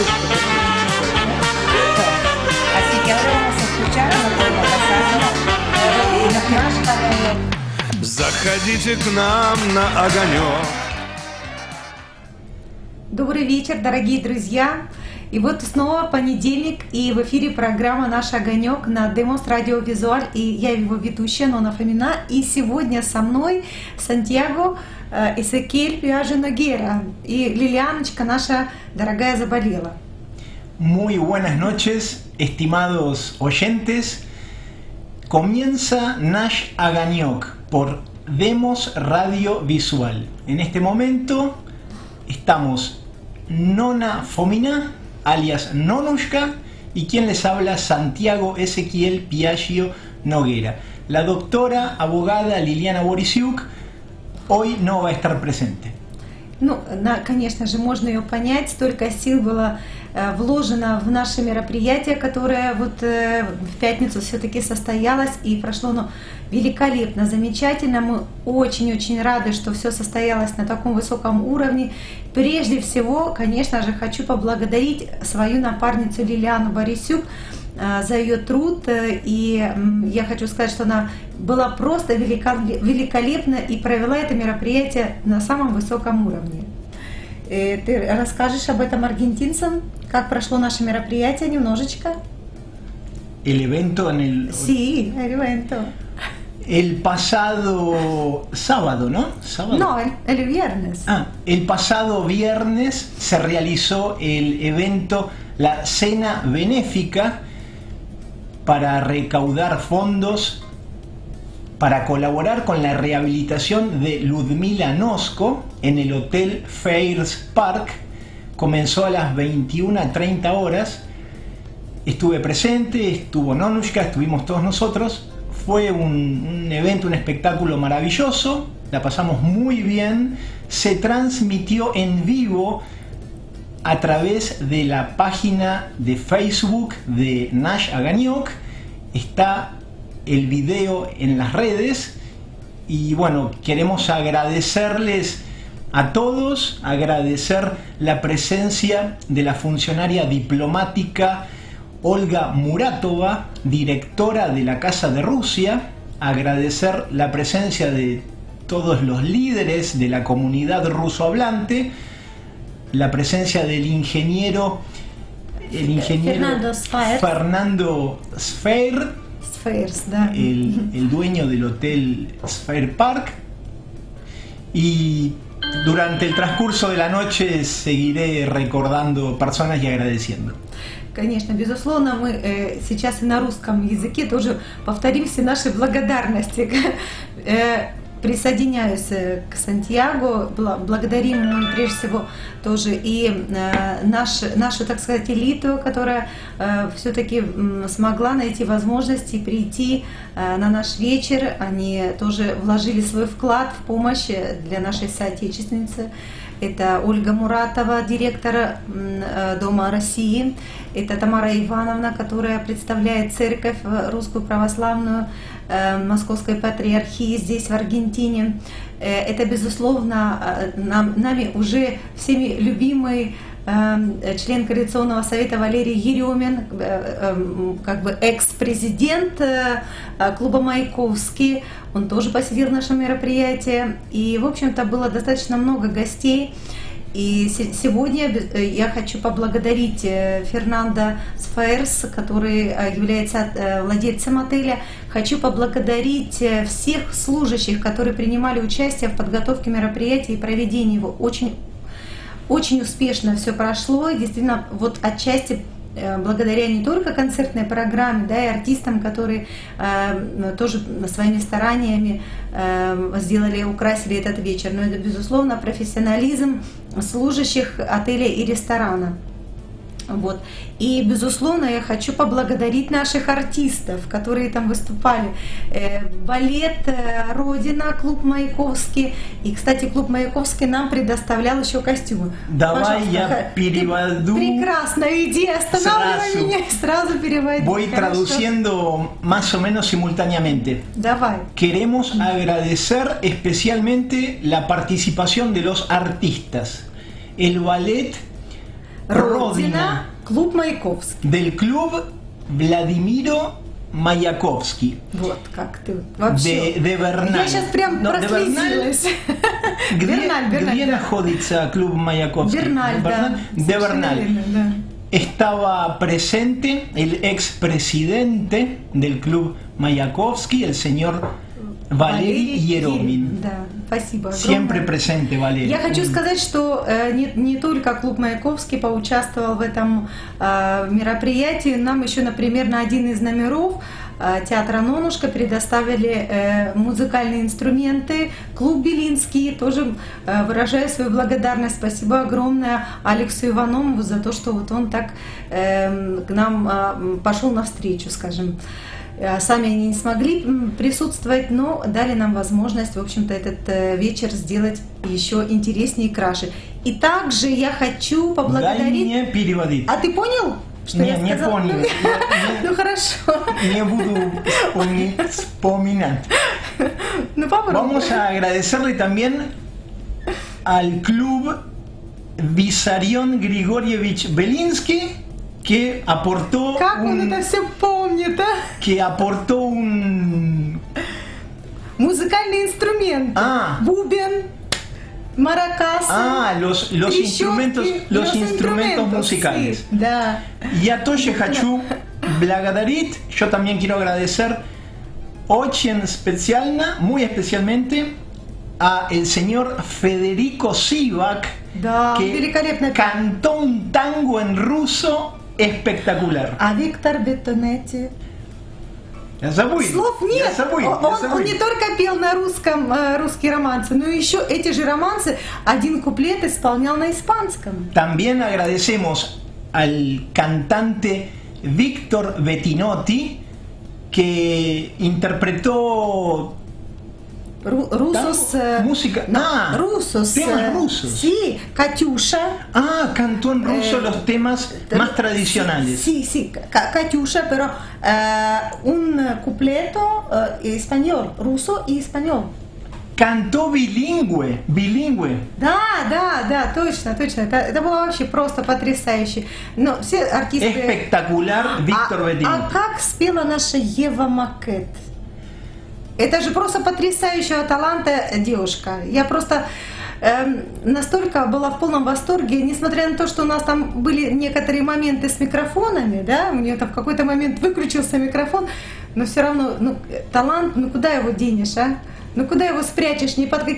súper Así que ahora vamos a escuchar и наш огонек. Заходите к нам на огонек. Добрый вечер, дорогие друзья! И вот снова понедельник, и в эфире программа «Наш огонек» на Demos Radio Visual, и я его ведущая Нона Фомина, и сегодня со мной Сантьяго Эзекиэль Пиажи Ногера, и Лилианочка наша дорогая заболела. Muy buenas noches, estimados oyentes. Comienza Nash Aganyok por Demos Radio Visual. En este momento estamos Nona Fomina, alias Nonushka, y quien les habla, Santiago Ezequiel Piaggio Noguera. La doctora abogada Liliana Borisiuk hoy no va a estar presente. Ну, конечно же, можно ее понять, столько сил было вложено в наше мероприятие, которое вот в пятницу все-таки состоялось, и прошло оно великолепно, замечательно. Мы очень-очень рады, что все состоялось на таком высоком уровне. Прежде всего, конечно же, хочу поблагодарить свою напарницу Лилиану Борисюк за ее труд, и я хочу сказать, что она была просто великолепна и провела это мероприятие на самом высоком уровне. Ты расскажешь об этом аргентинцам, как прошло наше мероприятие немножечко? El evento en el... Sí, el evento. El pasado sábado, ¿no? ¿Sábado? No, el viernes. El pasado viernes se realizó el evento, la cena benéfica, para recaudar fondos para colaborar con la rehabilitación de Ludmila Nosko en el Hotel Fairs Park. Comenzó a las 21:30 horas. Estuve presente, estuvo Nonushka, estuvimos todos nosotros. Fue un evento, un espectáculo maravilloso, la pasamos muy bien. Se transmitió en vivo a través de la página de Facebook de Nash Aganyok. Está el video en las redes y bueno, queremos agradecerles a todos, agradecer la presencia de la funcionaria diplomática Olga Muratova, directora de la Casa de Rusia, agradecer la presencia de todos los líderes de la comunidad rusohablante, la presencia del ingeniero Fernando Sfer, el dueño del Hotel Sphere Park, y durante el transcurso de la noche seguiré recordando personas y agradeciendo. Конечно, безусловно, мы сейчас и на русском языке тоже повторим все наши благодарности. Присоединяюсь к Сантьяго, благодарим мы прежде всего тоже и нашу, так сказать, элиту, которая все-таки смогла найти возможности прийти на наш вечер. Они тоже вложили свой вклад в помощь для нашей соотечественницы. Это Ольга Муратова, директор Дома России. Это Тамара Ивановна, которая представляет церковь русскую православную Московской патриархии здесь, в Аргентине. Это, безусловно, нами уже всеми любимый член Координационного совета Валерий Еремин, как бы экс-президент клуба Маяковский. Он тоже посетил наше мероприятие. И, в общем-то, было достаточно много гостей. И сегодня я хочу поблагодарить Фернандо Сферс, который является владельцем отеля. Хочу поблагодарить всех служащих, которые принимали участие в подготовке мероприятия и проведении его. Очень успешно все прошло. И действительно, вот отчасти благодаря не только концертной программе, да, и артистам, которые тоже своими стараниями сделали, украсили этот вечер, но это, безусловно, профессионализм служащих отеля и ресторана. Вот. И, безусловно, я хочу поблагодарить наших артистов, которые там выступали. Балет «Родина», клуб Маяковский. И, кстати, клуб Маяковский нам предоставлял еще костюмы. Давай, пожалуйста, я переведу. Прекрасно, иди, останавливай меня, сразу переводи. Voy traduciendo más o menos simultáneamente. Давай. Queremos agradecer especialmente la participación de los artistas. El ballet Родина, клуб Маяковский. del club Vladimiro Mayakovsky. Вот как ты вообще. De Bernal. Я сейчас прям No, de прослезилась. Где находится клуб Mayakovsky? Берналь, да. De Bernal. Совершенно верно, да. Estaba presente el expresidente del club Mayakovsky, el señor Валерий Еромин. Да, спасибо огромное. Siempre presente, Валерий. Я хочу сказать, что не только клуб Маяковский поучаствовал в этом мероприятии. Нам еще, например, на один из номеров театра «Нонушка» предоставили музыкальные инструменты. Клуб «Белинский». Тоже выражаю свою благодарность. Спасибо огромное Алексу Иванову за то, что вот он так к нам пошел навстречу, скажем. Сами они не смогли присутствовать, но дали нам возможность, в общем-то, этот вечер сделать еще интереснее и краше. И также я хочу поблагодарить... Дай мне переводить. А ты понял, что не, я сказала? Не понял. Ну хорошо. Не буду вспоминать. Ну попробуй. Vamos a agradecerle también al club Vissarion Grigorievich Belinsky, que aportó Как он это все помнит, а? que aportó un Музыкальные инструменты. Бубен, маракасы, los instrumentos musicales. Sí, да. Я тоже хочу благодарить, yo también quiero agradecer очень специально, muy especialmente a el señor Federico Sivak, Да, que великолепно. cantó un tango en ruso espectacular. А Виктор Беттонетти? Я забыл. Слов нет. Он не только пел на русском русские романсы, но еще эти же романсы один куплет исполнял на испанском. También agradecemos al cantante Víctor Bettinotti, que interpretó Rusos. Música. Rusos. Temas rusos. Sí, Катюша. Cantó en ruso los temas más tradicionales. Sí, Катюша, pero un cupleto español, ruso y español. Cantó bilingüe. Да, точно. Это было вообще просто потрясающе. Но все артисты... Espectacular, Víctor Bettinotti. А как спела наша Ева Макет? Это же просто потрясающего таланта девушка. Я просто настолько была в полном восторге, несмотря на то, что у нас там были некоторые моменты с микрофонами, да, у нее там в какой-то момент выключился микрофон, но все равно, талант, куда его денешь, а? Куда его спрячешь? Ни под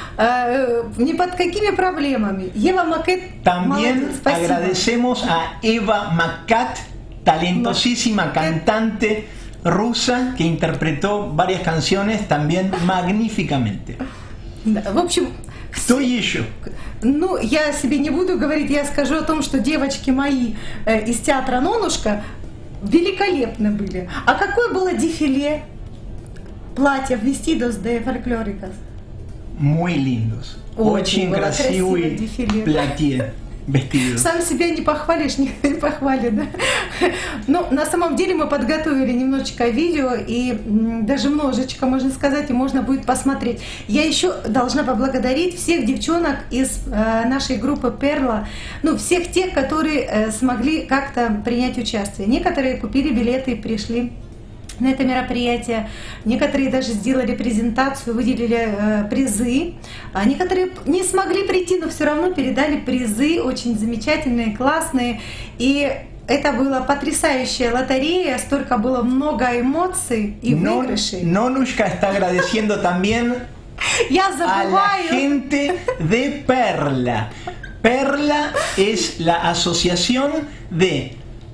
какими проблемами. Ева Макет. También agradecemos a Eva Makat, talentosísima cantante rusa que interpretó varias canciones también magníficamente. В общем, кто еще? Я себе не буду говорить, я скажу о том, что девочки мои из театра «Нонушка» великолепны были. А какое было дефиле платьев «Vestidos de folclóricos»? Muy lindos. Очень красивый платье. Vestidos. Сам себя не похвалишь, никто не похвалит, да? Но на самом деле мы подготовили немножечко видео и даже множечко, можно сказать, и можно будет посмотреть. Я еще должна поблагодарить всех девчонок из нашей группы «Перла», всех тех, которые смогли как-то принять участие. Некоторые купили билеты и пришли на это мероприятие. Некоторые даже сделали презентацию, выделили призы. А некоторые не смогли прийти, но все равно передали призы, очень замечательные, классные. И это была потрясающая лотерея, столько было много эмоций и выигрышей. Нонушка está agradeciendo también a la gente de Perla. Perla es la asociación de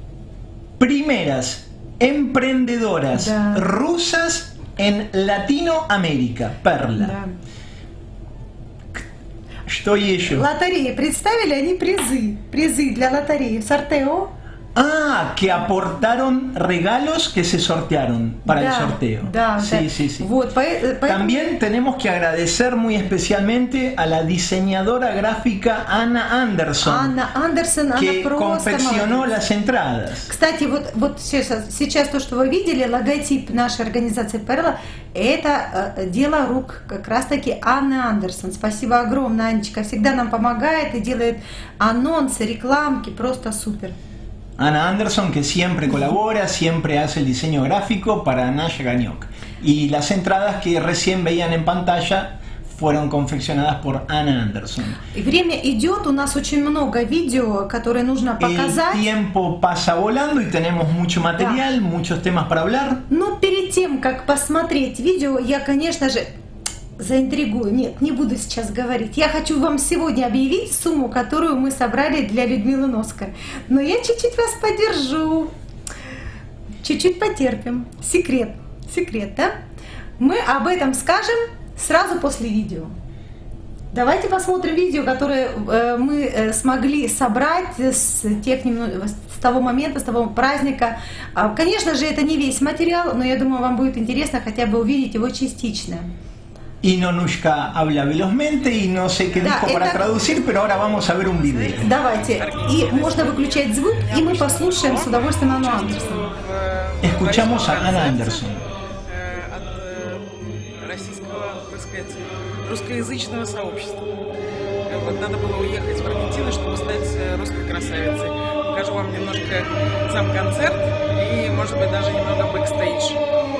primeras emprendedoras rusas en Latinoamérica. Perla. Что еще? Лотереи. Представили они призы. Призы для лотереи. Сортео. Ah, que aportaron regalos que se sortearon para el sorteo. Sí. Вот, También tenemos que agradecer muy especialmente a la diseñadora gráfica Anna Anderson, Анна Андерсон, que она просто confeccionó молодец. las entradas. Кстати, вот сейчас то, что вы видели, логотип нашей организации Перла, это дело рук как раз-таки Анны Андерсон. Спасибо огромное, Анечка. Всегда нам помогает и делает анонсы, рекламки, просто супер. Anna Anderson, que siempre colabora, siempre hace el diseño gráfico para Nasha Ganyok. Y las entradas que recién veían en pantalla fueron confeccionadas por Anna Anderson. И время идет, у нас очень много видео, которые нужно показать. El tiempo pasa volando y tenemos mucho material, muchos temas para hablar. Но перед тем, как посмотреть видео, я, конечно же, заинтригую. Нет, не буду сейчас говорить. Я хочу вам сегодня объявить сумму, которую мы собрали для Людмилы Носкар. Но я чуть-чуть вас поддержу. Чуть-чуть потерпим. Секрет, да? Мы об этом скажем сразу после видео. Давайте посмотрим видео, которое мы смогли собрать с того момента, с того праздника. Конечно же, это не весь материал, но я думаю, вам будет интересно хотя бы увидеть его частично. Y Nonushka habla velozmente y no sé qué dijo para traducir, pero ahora vamos a ver un video. Давайте. И можно выключать звук, и мы послушаем с удовольствием Анну Андерсон. Escuchamos a Anna Anderson. От российского, так сказать, русскоязычного сообщества. Вот надо было уехать в Аргентину, чтобы стать русской красавицей. Покажу вам немножко сам концерт и, может быть, даже немного бэкстейдж.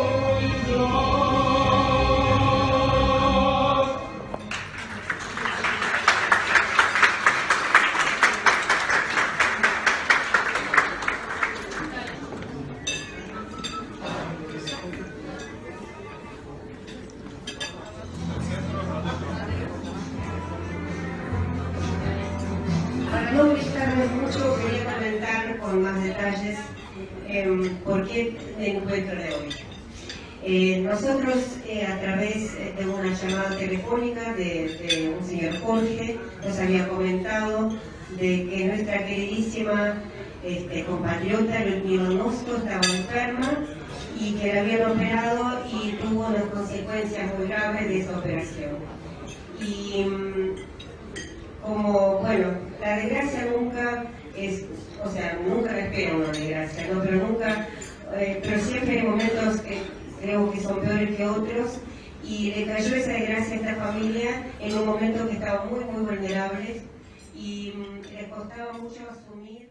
Para no explicarles mucho, quería comentar con más detalles por qué el encuentro de hoy. Nosotros, a través de una llamada telefónica de un señor Jorge, nos había comentado de que nuestra queridísima compatriota Ludmila Nosko estaba enferma y que la habían operado y tuvo unas consecuencias muy graves de esa operación. Y como, bueno, la desgracia nunca es, o sea, nunca espera una desgracia, ¿no? Pero siempre hay momentos que creo que son peores que otros, y le cayó esa desgracia a esta familia en un momento que estaban muy, muy vulnerables y les costaba mucho asumir.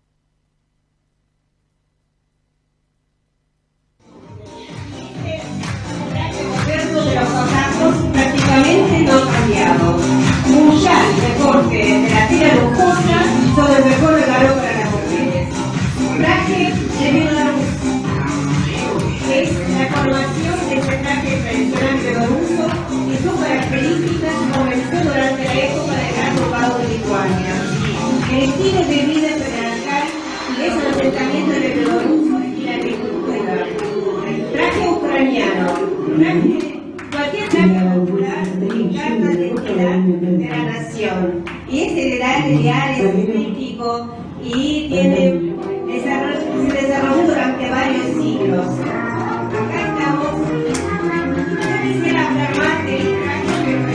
El gobierno de los contactos prácticamente no ha cambiado. Mundial mejor que de la tira lujosa, todo el mejor regalo para las mujeres. Traje de Bielorrusia. Es la formación de este traje tradicional bielorruso y sus características comenzó durante la época del Gran Ducado de Lituania. El estilo de vida patriarcal es el asentamiento de Bielorrusia y la agricultura. El traje ucraniano, cualquier traje popular encarna la identidad de la nación y es heredad ideal, es mítico y se desarrolló durante varios siglos. Acá estamos. Yo quisiera hablar más del traje,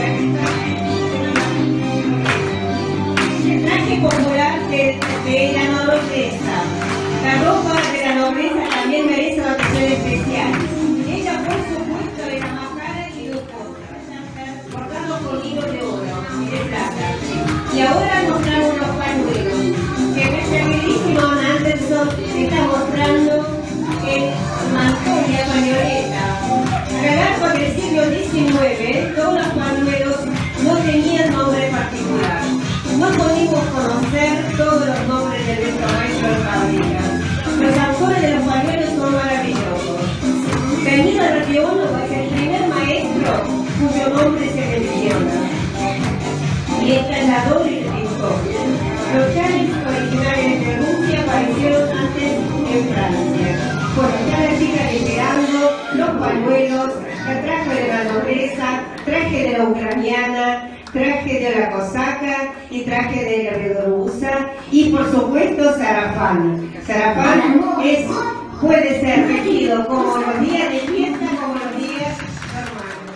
pero el traje popular de la nobleza. La ropa de la nobleza también merece una atención especial. Ella, por supuesto, de la más cara y lujosa, bordado con hilos de oro y de plata. Y ahora nos traen unos pañuelos que nuestra queridísima Anna Anderson está mostrando en Mantonia Pañoleta. A lo largo del siglo XIX, todos los pañuelos no tenían nombre particular. No pudimos conocer todos los nombres de nuestro maestro de fábrica. Los autores de los pañuelos son maravillosos. Danilo Radiólogo es el primer maestro cuyo nombre se menciona. Y el traslador y el pintor. Los chales originales de Rusia aparecieron antes en Francia. Bueno, ya la chica esperando los pañuelos, el traje de la nobleza, traje de la ucraniana, traje de la cosaca y traje de la Bielorrusia y por supuesto sarafán. Sarafán puede ser vestido como los días de fiesta como los días normales.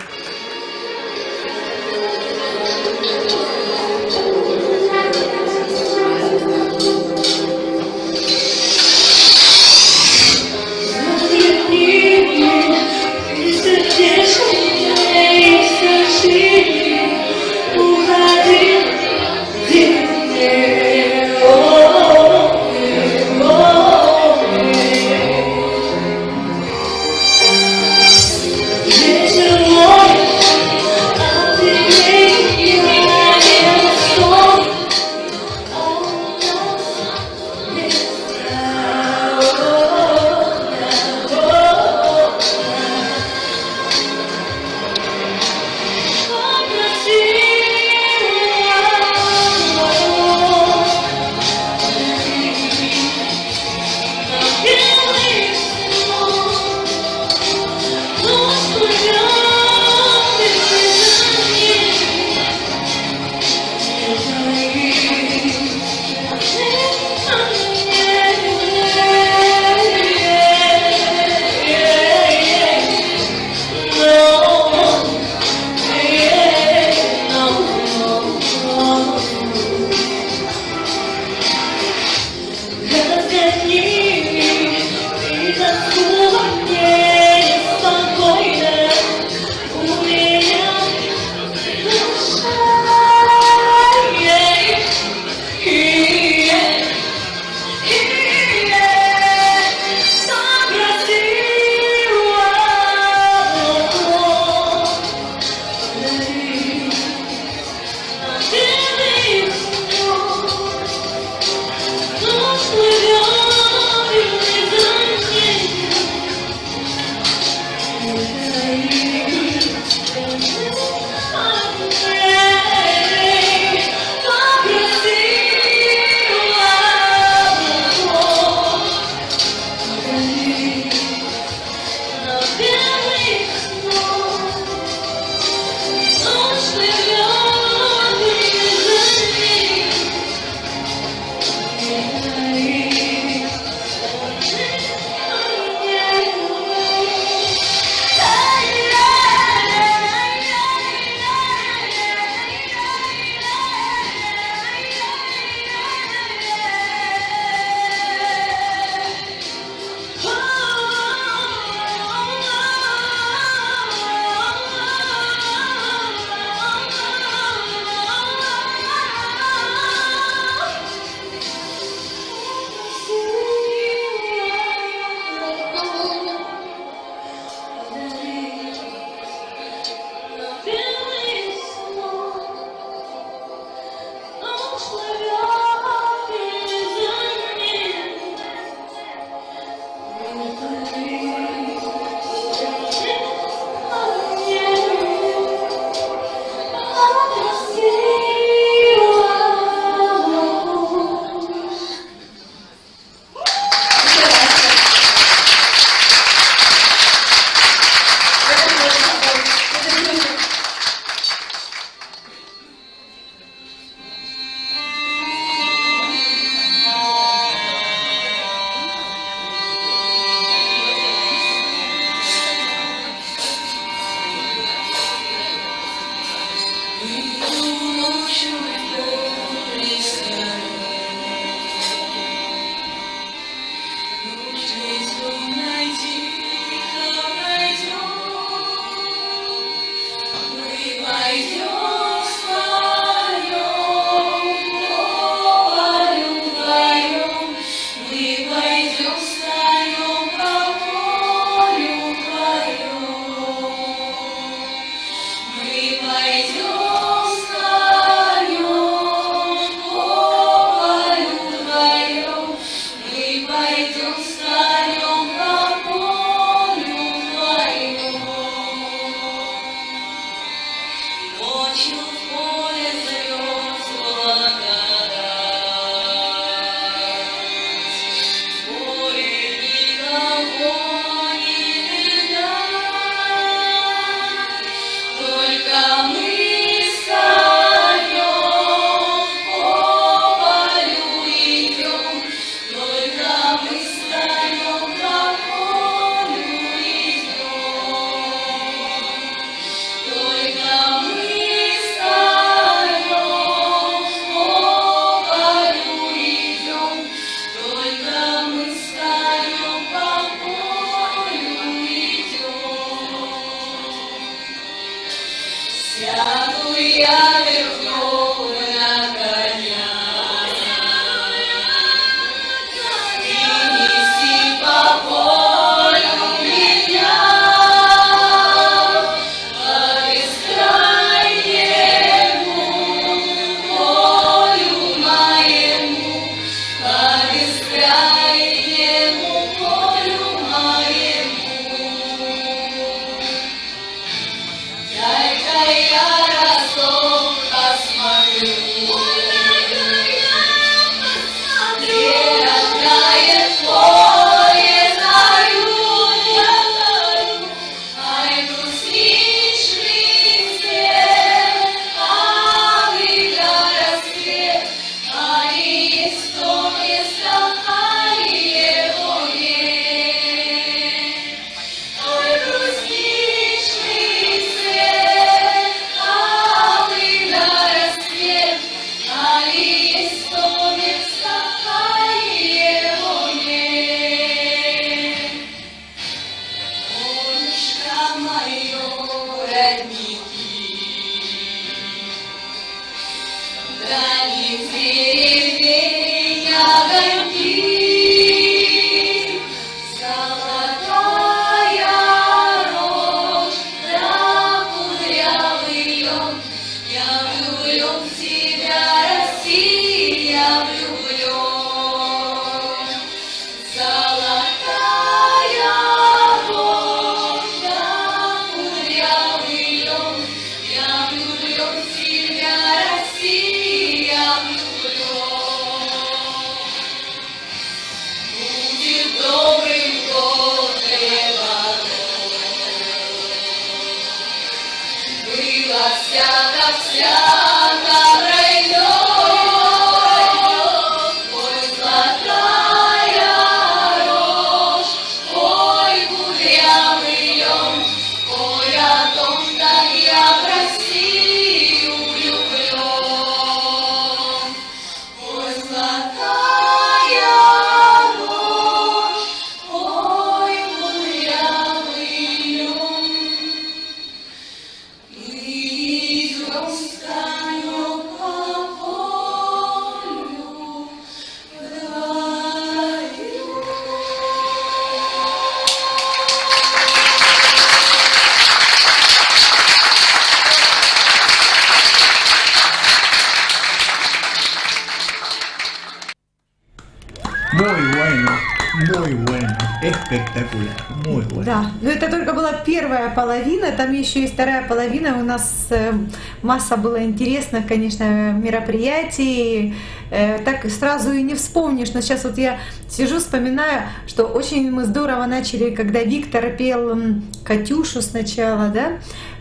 Muy bueno, espectacular, muy bueno. Да, но это только была первая половина, там еще есть вторая половина. У нас масса было интересных, конечно, мероприятий. Так сразу и не вспомнишь. Но сейчас вот я сижу, вспоминаю, что очень мы здорово начали, когда Виктор пел «Катюшу» сначала, да?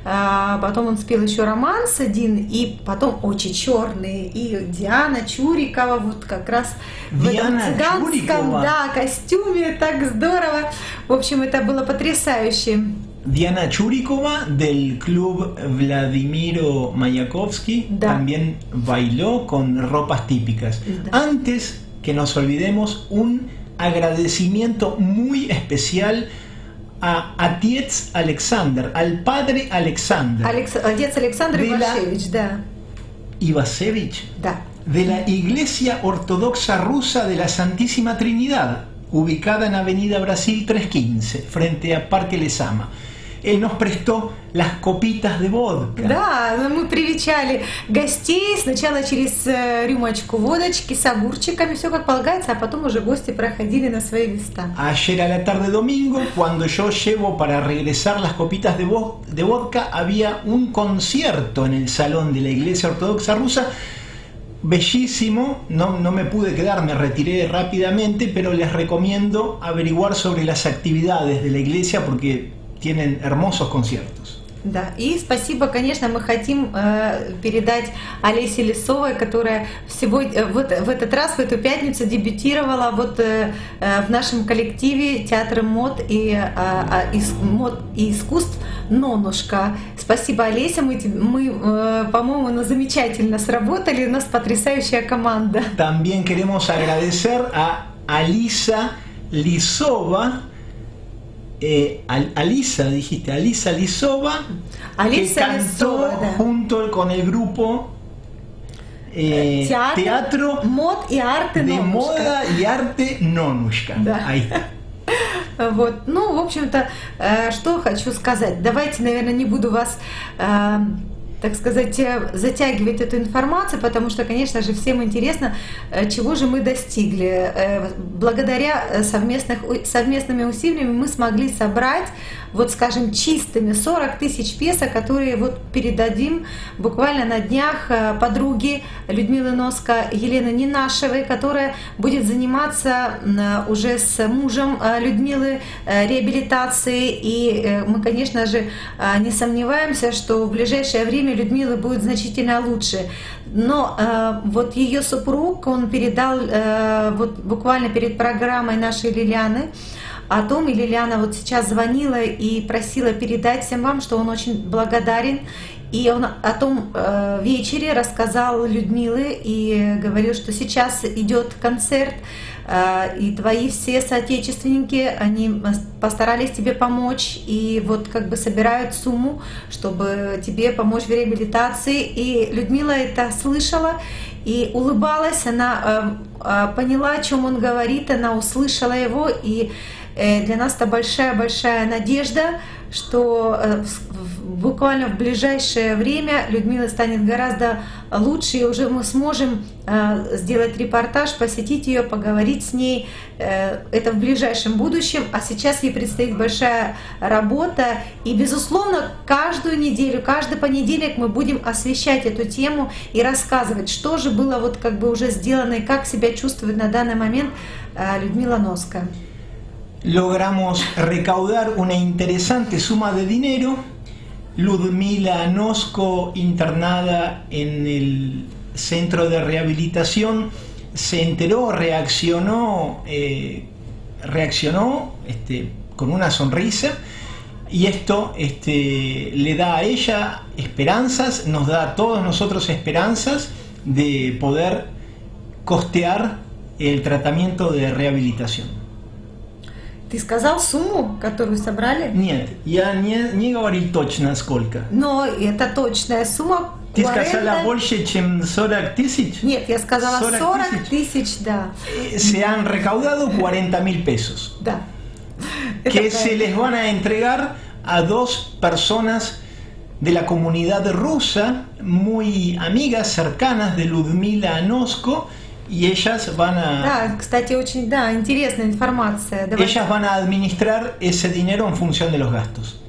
Потом он спел еще романс один, и потом «Очи черные», и Диана Чурикова, вот как раз Диана в этом цыганском, да, костюме, так здорово. В общем, это было потрясающе. Diana Churikova del club Vladimiro Mayakovsky también bailó con ropas típicas. Antes que nos olvidemos, un agradecimiento muy especial a Отец Alexander, al padre Alexander. Отец Александр Ивашевич, да. Ivashevich, да. De la Iglesia Ortodoxa Rusa de la Santísima Trinidad, ubicada en Avenida Brasil 315, frente a Parque Lezama. Él nos prestó las copitas de vodka. Да, мы привечали гостей сначала через рюмочку водочки с огурчиками, все как полагается, а потом уже гости проходили на свои места. Ayer a la tarde domingo, cuando yo llevo para regresar las copitas de vodka, había un concierto en el salón de la Iglesia Ortodoxa Rusa. Bellísimo, no me pude quedar, me retiré rápidamente, pero les recomiendo averiguar sobre las actividades de la iglesia porque tienen hermosos conciertos. Да, и спасибо, конечно, мы хотим передать Олесе Лисовой, которая сегодня, вот в этот раз, в эту пятницу дебютировала вот в нашем коллективе театра мод и искусств «Нонушка». Спасибо, Олеся, мы по-моему, замечательно сработали, у нас потрясающая команда. También queremos agradecer a Alisa Lisova. Alisa Lisova, que cantó junto con el grupo Teatro Мод и Арте de Нонушка. Moda y Arte Nonushka. Да. Ahí está. Вот, ну, в общем-то, что хочу сказать. Давайте, наверное, не буду вас, так сказать, затягивать эту информацию, потому что, конечно же, всем интересно, чего же мы достигли. Благодаря совместными усилиями мы смогли собрать, вот, скажем, чистыми 40 тысяч песо, которые вот передадим буквально на днях подруге Людмилы Носко, Елены Ненашевой, которая будет заниматься уже с мужем Людмилы реабилитацией. И мы, конечно же, не сомневаемся, что в ближайшее время Людмила будет значительно лучше. Но вот ее супруг, он передал вот буквально перед программой нашей Лилианы о том, и Лилиана вот сейчас звонила и просила передать всем вам, что он очень благодарен. И он о том вечере рассказал Людмиле и говорил, что сейчас идет концерт, и твои все соотечественники, они постарались тебе помочь, и вот как бы собирают сумму, чтобы тебе помочь в реабилитации. И Людмила это слышала, и улыбалась, она поняла, о чем он говорит, она услышала его, и для нас это большая-большая надежда, что буквально в ближайшее время Людмила станет гораздо лучше, и уже мы сможем сделать репортаж, посетить ее, поговорить с ней. Это в ближайшем будущем, а сейчас ей предстоит большая работа. И, безусловно, каждую неделю, каждый понедельник мы будем освещать эту тему и рассказывать, что же было вот как бы уже сделано и как себя чувствует на данный момент Людмила Носка. Logramos recaudar una interesante suma de dinero. Ludmila Nosko, internada en el centro de rehabilitación, se enteró, reaccionó con una sonrisa, y esto le da a ella esperanzas, nos da a todos nosotros esperanzas de poder costear el tratamiento de rehabilitación. Ты сказал сумму, которую собрали? Нет, я не говорил точно сколько. Но это точная сумма. Ты сказала больше, чем 40 тысяч? Нет, я сказала 40 тысяч, да. Se han recaudado 40.000 pesos. Да. Que se les van a entregar a 2 personas de la comunidad rusa, muy amigas, cercanas de Ludmila Nosko, y ellas van a... Да, кстати, очень, да, интересная информация. Ellas van a administrar ese dinero en función de los gastos.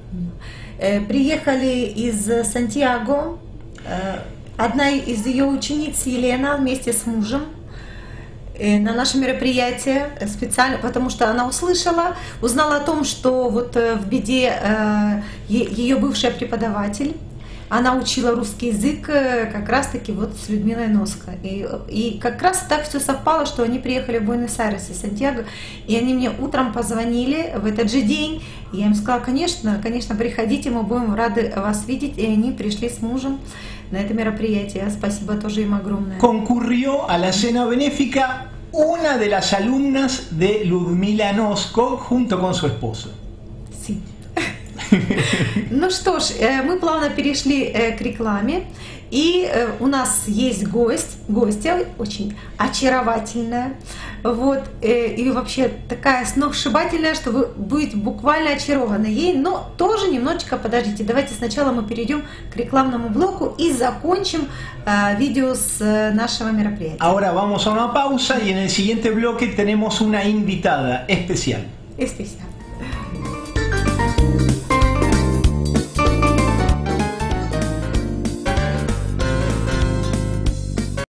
Приехали из Сантьяго одна из ее учениц, Елена, вместе с мужем на наше мероприятие специально, потому что она узнала о том, что вот в беде ее бывшая преподаватель, она учила русский язык как раз-таки вот с Людмилой Носко. И как раз так все совпало, что они приехали в Буэнос-Айрес из Сантьяго, и они мне утром позвонили в этот же день, и я им сказала, конечно, приходите, мы будем рады вас видеть, и они пришли с мужем на это мероприятие. Спасибо тоже им огромное. Concurrió a la cena benéfica una de las alumnas de Ludmila Nosko junto con su esposo. Sí. Ну что ж, мы плавно перешли к рекламе, и у нас есть гостья очень очаровательная, вот, и вообще такая сногсшибательная, что вы будете буквально очарованы ей, но тоже немножечко подождите, давайте сначала мы перейдем к рекламному блоку и закончим видео с нашего мероприятия. Ahora vamos a una pausa y en el siguiente bloque tenemos una invitada especial. Especial.